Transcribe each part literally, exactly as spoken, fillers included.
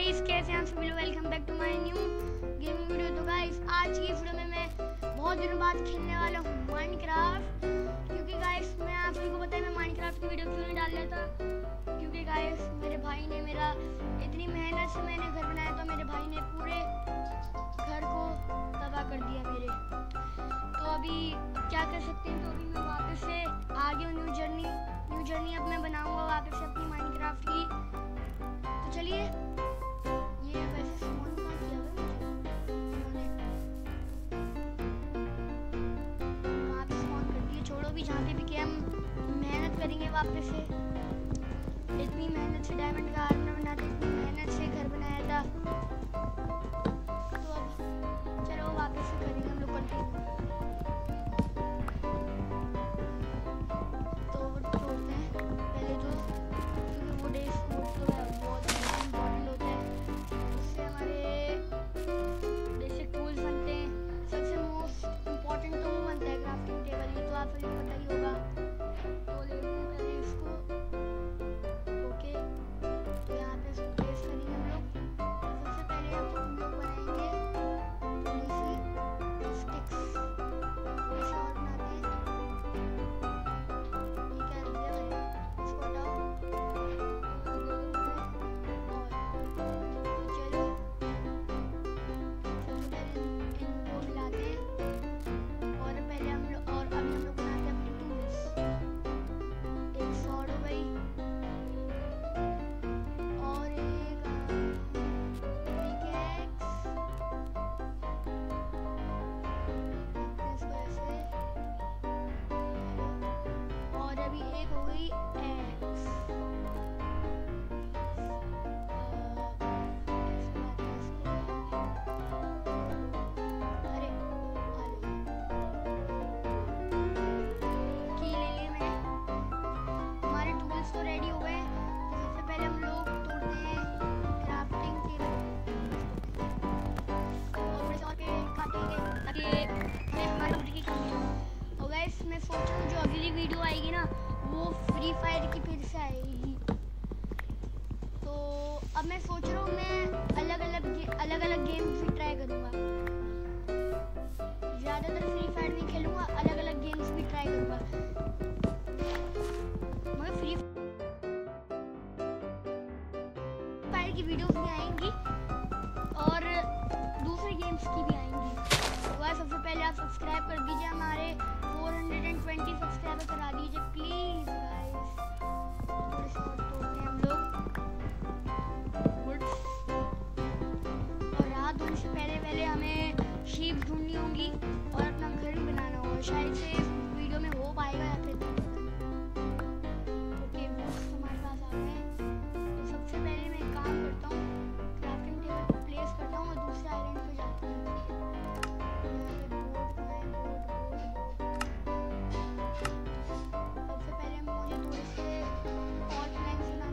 Guys, कैसे हैं आप सभी लोग। Welcome back to my new gaming video. तो गाइस, आज की वीडियो में मैं बहुत दिनों बाद खेलने वाला हूँ माइनक्राफ्ट। क्योंकि गाइस, मैं आप सभी को पता है मैं माइनक्राफ्ट की वीडियो क्यों नहीं डाल लेता, क्योंकि गाइस मेरे भाई ने मेरा इतनी मेहनत से मैंने घर बनाया, तो मेरे भाई ने पूरे घर को तबाह कर दिया मेरे। तो अभी क्या कर सकते हैं, तो अभी मैं वापस से आगे न्यू जर्नी न्यू जर्नी अब मैं बनाऊंगा वापस से अपनी माइनक्राफ्ट की। तो चलिए, ये वैसे स्पॉन कहाँ किया हुआ है इन्होंने, वहाँ पे स्पॉन कर दिए। छोड़ो भी, जहाँ पे भी कि हम मेहनत करेंगे वापस से। इतनी मेहनत से डायमंड का आर्मर बनाते, इतनी मेहनत से घर बनाया था, तो अब चलो वापस से करेंगे हम लोग कंटिन्यू। मैं सोच रहा हूँ जो अगली वीडियो आएगी ना, वो फ्री फायर की फिर से आएगी। तो अब मैं सोच रहा हूँ मैं अलग अलग अलग अलग गेम्स भी ट्राई करूँगा। ज़्यादातर फ्री फायर भी खेलूँगा, अलग अलग गेम्स भी ट्राई करूँगा। मगर फ्री फायर की वीडियोस भी आएंगी और दूसरे गेम्स की भी आएंगी। तो गाइस, सबसे पहले आप सब्सक्राइब कर दीजिए, हमारे फोर हंड्रेड ट्वेंटी सब्सक्राइबर करा दीजिए प्लीज गाइस। थोड़े से और तोड़ते हैं हम लोग वुड्स। और रात होने से पहले पहले हमें शीप ढूंढनी होगी और अपना घर भी बनाना होगा। शायद से वीडियो में हो पाएगा या फिर ओके, वुड्स हमारे पास आ गए हैं। तो सबसे पहले मैं एक काम करता हूँ, क्राफ्टिंग टेबल को प्लेस करता हूँ और दूसरे आइलैंड पे जाता हूँ। सबसे पहले मुझे थोड़े से और प्लैंक्स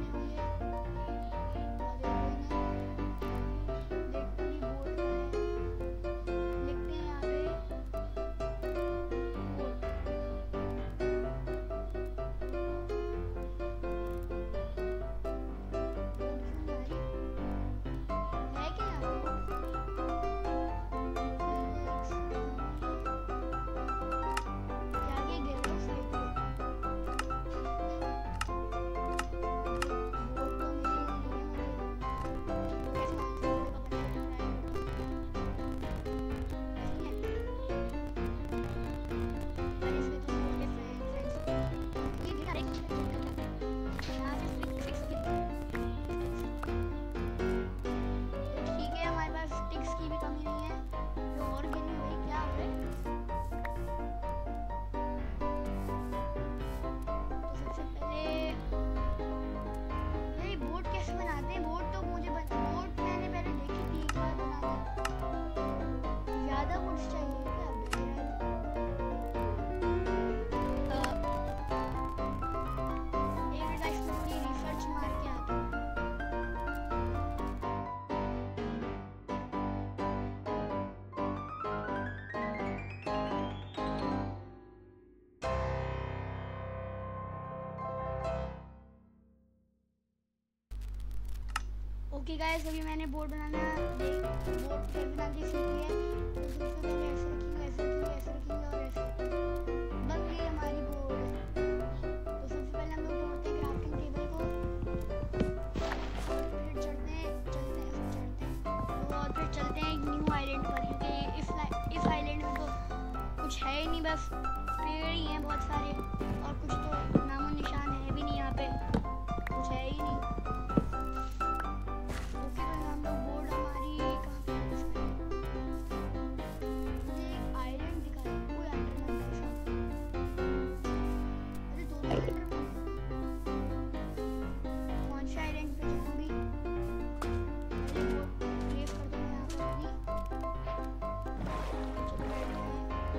ओके गाइस, अभी मैंने बोर्ड बनाना देख बोर्ड कैसे बनाना सीख लिया है। तो सबसे पहले ऐसे रखेंगे, ऐसे रखेंगे, ऐसे रखेंगे और ऐसे बन गई हमारी बोर्ड। तो सबसे पहले हम लोग जोड़ते हैं क्राफ्टिंग टेबल को, फिर चढ़ते हैं चलते हैं चढ़ते हैं तो और फिर चलते हैं एक न्यू आइलैंड पर, क्योंकि इस इस आइलैंड में तो कुछ है ही नहीं, बस पेड़ ही हैं बहुत सारे और कुछ तो नामो निशान है भी नहीं, यहाँ पे कुछ है ही नहीं। ओके तो हम लोग बोर्ड हमारी कहाँ पे है इसमें? मुझे एक आइलैंड दिखा है, कोई आइलैंड नहीं है। अरे दो आइलैंड कौन से आइलैंड पे जाऊँ अभी? अरे वो प्लेस कर दो यहाँ पर अपनी। चलो बैठते हैं।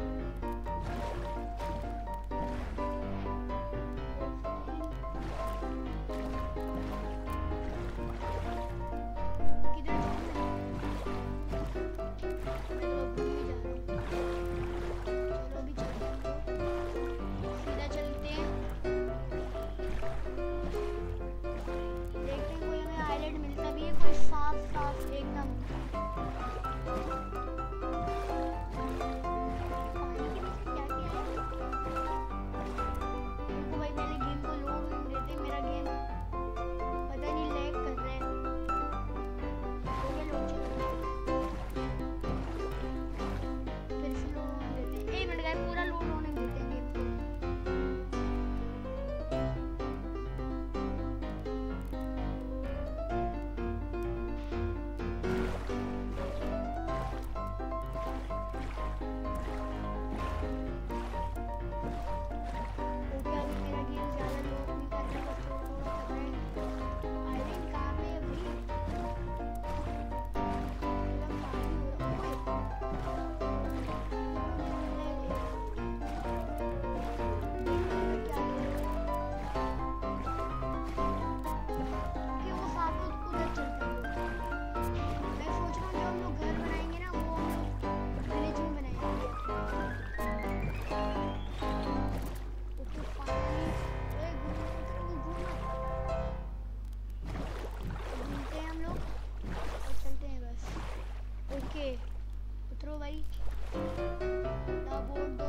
उतरो भाई, ना बोर्ड दो।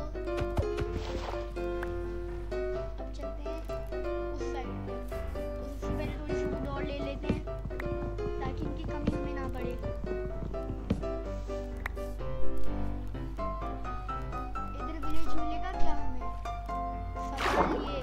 अब चलते हैं उस साइड पे। तो सबसे पहले थोड़ी सी वुड और ले लेते हैं ताकि इनकी कमी हमें ना पड़े। इधर विलेज मिलेगा क्या हमें? सवाल ये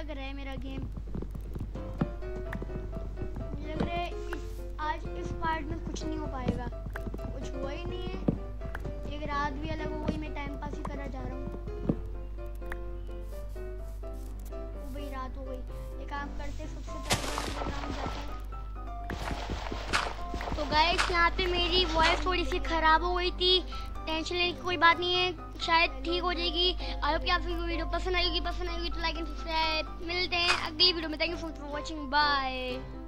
लग रहा है मेरा गेम। मुझे लग रहा है इस आज इस पार्ट में कुछ नहीं हो पाएगा, कुछ हुआ ही नहीं है। एक रात भी अलग हो गई, मैं टाइम पास ही करा जा रहा हूँ। भाई रात हो गई, एक काम करते सबसे पहले ग्राउंड जाते हैं। तो गाइस यहाँ पे मेरी वॉइस थोड़ी सी खराब हो गई थी, टेंशन लेने की कोई बात नहीं है, शायद ठीक हो जाएगी। आई होप कि आपको वीडियो पसंद आएगी, पसंद आएगी तो लाइक एंड सब्सक्राइब। मिलते हैं अगली वीडियो में। Thank you for watching, bye.